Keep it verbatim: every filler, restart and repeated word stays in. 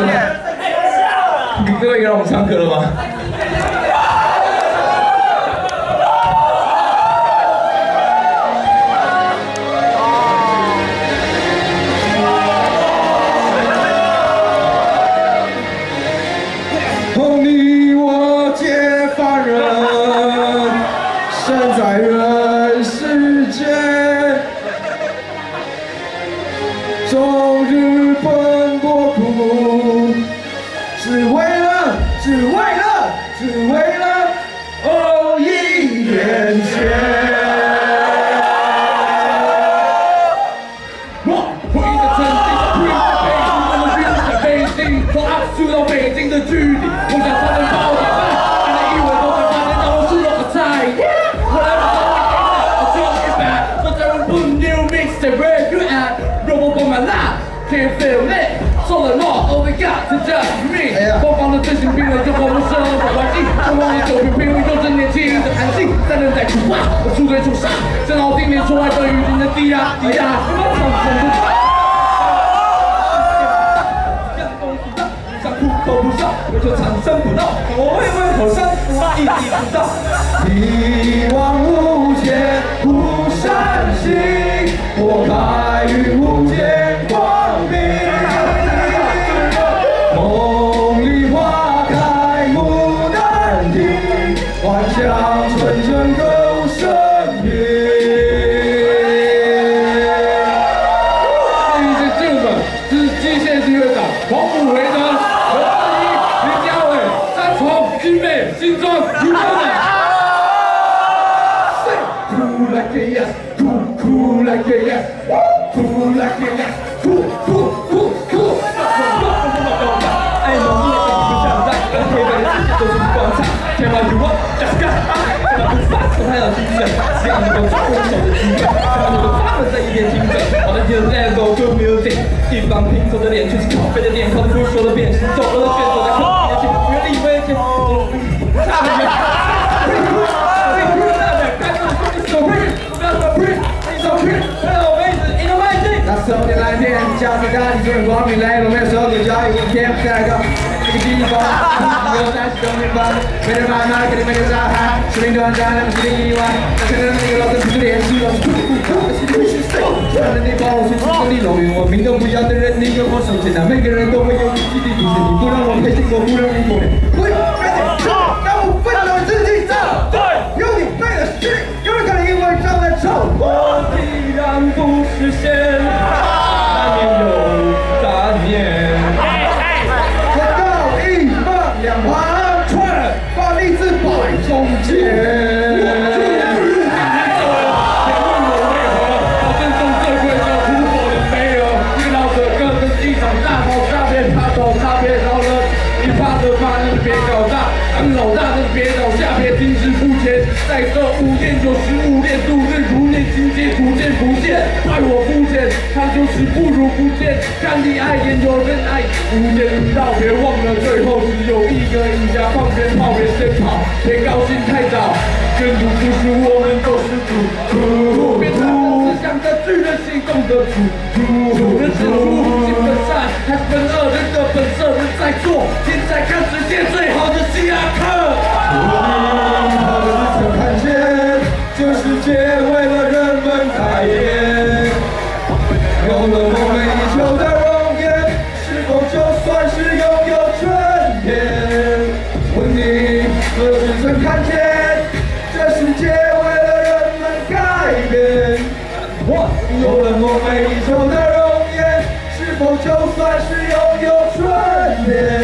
了吗？各位让我们唱歌了吗？哦，你我皆凡人，身在人世间，终日奔波苦。 只为了，只为了，只为了哦一元钱。我回的曾经，回的北京，我们的北京，从阿苏到北京的距离，我想才能爆点饭，你的以为都会发现到我是我的菜。我来不到我做一百，我在用 put new mixtape where you at， roll up on my lap， can't feel it。 做了 raw all we got to just me， 播放的最新评论就和我生活环境，中国的酒瓶评论就是年轻的安静，三人在出话，我出对出杀，正好听连说爱的语境的低压低压，我们唱声不唱，想哭口不上，我就长生不老，我会问口声，一地不到，一望无前无善心，我开于无间光明。 梦里花开牡丹亭，幻想纯真够生命。Ladies and gentlemen，这是机械机会长黄埔回城何志一、林家伟、三重、金美、新庄、余德美。Cool like a yes， cool cool like a yes， cool like a yes， cool cool cool cool。 爱浓烈的不想在，而黑白的世界都是广场。天马行空 ，Just go！ 天马不发，我太有精神，只要能够抓我手的机会，看到我的他们在一边听着。我的天 ，Let's go to music， 一方拼凑的脸，却是靠背的脸，靠着不说的变形，走了的变，走在空间前，原力危险。差得远。那时候的蓝天，加上大地中光明磊落，那时候的交易一天不再高。这个地方，有三十多平方，没人买卖，肯定没人大喊。士兵团战，他们是另一万。那现在那个老子不是连续，老是酷酷酷，是必须死。虽然你把我是兄弟龙与我命都不要的人，你跟我手牵那每个人都会有自己的故事。你不让我配信，我不让你过年。会，赶紧冲，让我奋斗自己走。对，有你背的虚，有人可能因为长得丑。我既然不实现。 难免有杂念，我道义放两旁，把利字摆中间。请问我为何要赠送这贵叫土火的飞蛾？一个老者跟着一场大炮下面，他走他别饶了，你怕的怕那就别搞大，当老大那就别倒下，别停止付钱，在这五点九十五点度日如年，情节逐渐浮现，怪我肤浅。 看就是不如不见，看你爱眼有人爱，无间道别忘了，最后只有一个赢家。放鞭炮别先跑，别高兴太早，跟赌不输，我们都是赌徒。别唱着思想的巨人行动的主主，人是无心本善，还是本恶人的本色人在做，现在看世界最好的希拉克。我的日子看见，这世界为了人们改变。 有了梦寐以求的容颜，是否就算是拥有春天？问你何时曾看见，这世界为了人们改变？有了梦寐以求的容颜，是否就算是拥有春天？